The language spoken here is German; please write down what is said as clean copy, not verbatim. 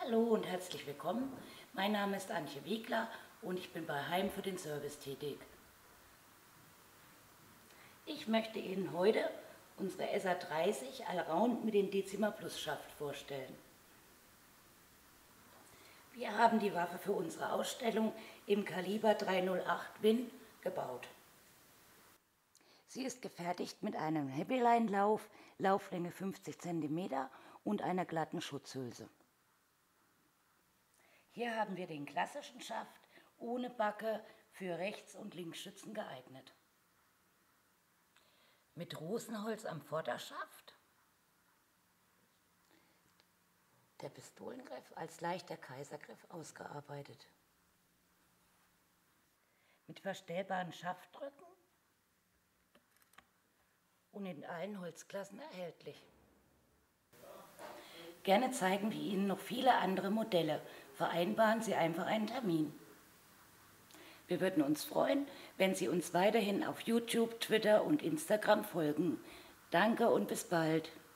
Hallo und herzlich willkommen. Mein Name ist Antje Wiegler und ich bin bei Heim für den Service tätig. Ich möchte Ihnen heute unsere SA30 Allround mit dem Decima Plus Schaft vorstellen. Wir haben die Waffe für unsere Ausstellung im Kaliber 308 Win gebaut. Sie ist gefertigt mit einem Heavy-Line-Lauf, Lauflänge 50 cm und einer glatten Schutzhülse. Hier haben wir den klassischen Schaft ohne Backe für Rechts- und Linksschützen geeignet. Mit Rosenholz am Vorderschaft, der Pistolengriff als leichter Kaisergriff ausgearbeitet. Mit verstellbaren Schaftdrücken und in allen Holzklassen erhältlich. Gerne zeigen wir Ihnen noch viele andere Modelle. Vereinbaren Sie einfach einen Termin. Wir würden uns freuen, wenn Sie uns weiterhin auf YouTube, Twitter und Instagram folgen. Danke und bis bald.